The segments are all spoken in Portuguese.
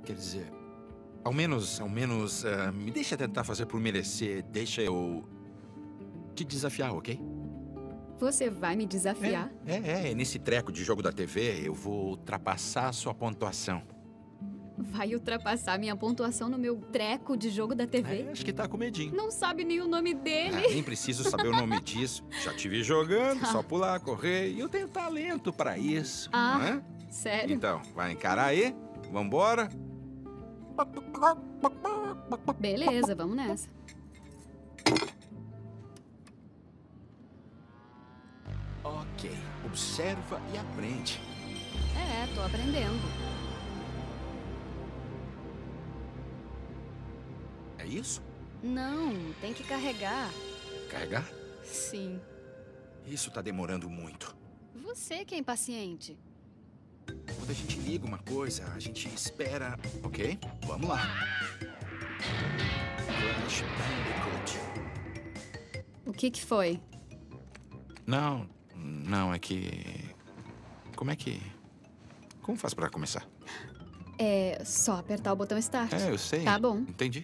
Quer dizer, ao menos, me deixa tentar fazer por merecer. Deixa eu te desafiar, ok? Você vai me desafiar? Nesse treco de jogo da TV, eu vou ultrapassar a sua pontuação. Vai ultrapassar minha pontuação no meu treco de jogo da TV? Acho que tá com medinho. Não sabe nem o nome dele. Nem preciso saber o nome disso. Já te vi jogando, só pular, correr. E eu tenho talento pra isso. Ah, sério? Então, vai encarar aí? Vambora? Beleza, vamos nessa. Ok, observa e aprende. Tô aprendendo. É isso? Não, tem que carregar. Carregar? Sim. Isso tá demorando muito. Você que é impaciente. Quando a gente liga uma coisa, a gente espera... Ok, vamos lá. Crash Bandicoot. O que foi? Não, é que... Como faz pra começar? É só apertar o botão Start. Eu sei. Tá bom. Entendi.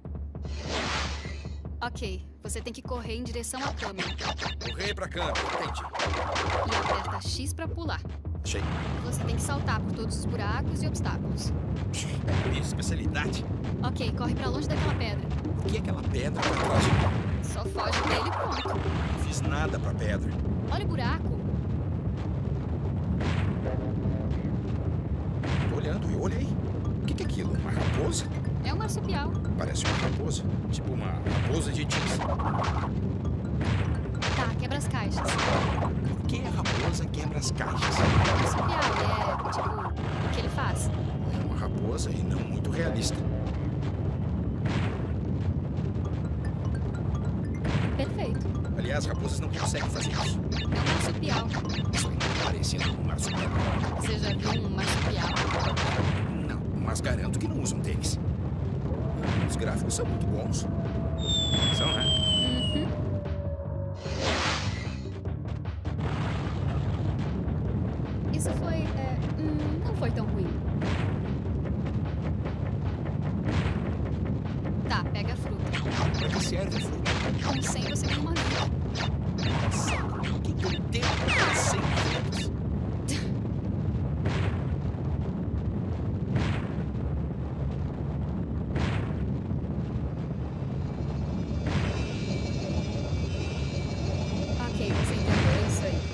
Ok, você tem que correr em direção à câmera. Correr pra câmera, entendi. E aperta X pra pular. Achei. Você tem que saltar por todos os buracos e obstáculos. Minha especialidade. Ok, corre pra longe daquela pedra. O que é aquela pedra pra trás de mim? Só foge dele e pronto. Não fiz nada pra pedra. Olha o buraco. Tô olhando, eu olhei. O que é aquilo? Uma raposa? É um marsupial. Parece uma raposa. Tipo uma raposa de jeans. Tá, quebra as caixas. Por que a raposa quebra as caixas? Marsupial é, tipo, o que ele faz? É uma raposa e não muito realista. Perfeito. Aliás, raposas não conseguem fazer isso. É um marsupial. Isso aí tá parecendo um marsupial. Você já viu um marsupial? Não, mas garanto que não usam tênis. Os gráficos são muito bons. São, né? Uhum. Isso foi, não foi tão ruim. Tá, pega a fruta. Pra que serve a fruta? Com 100 você ganha uma vida. Nossa, o que eu tenho pra 100 frutas? Ok, você entendeu isso aí.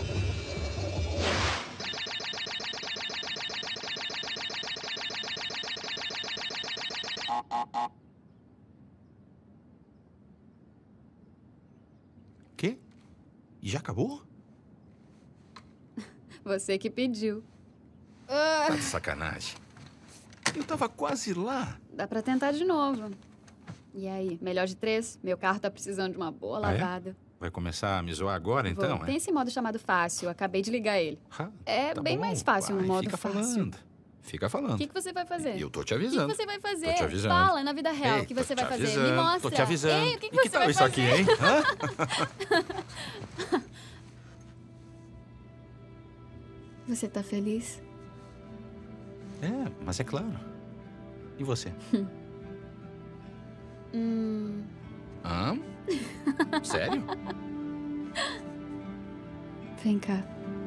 Quê? E já acabou? Você que pediu. Tá de sacanagem. Eu tava quase lá. Dá pra tentar de novo. E aí, melhor de 3? Meu carro tá precisando de uma boa lavada. Vai começar a me zoar agora, então? Tem esse modo chamado fácil, acabei de ligar ele. É Tá bem bom, mais fácil no vai, modo fica fácil. falando. Fica falando. O que você vai fazer? Eu tô te O que avisando. você vai fazer? Tô te avisando. Fala na vida real Ei, o que tô você te vai fazer. Me avisando, mostra. Tô te avisando. Ei, o que E você tal vai isso fazer? aqui, hein? Hã? Você tá feliz? Mas é claro. E você? Hã? Sério? Vem cá.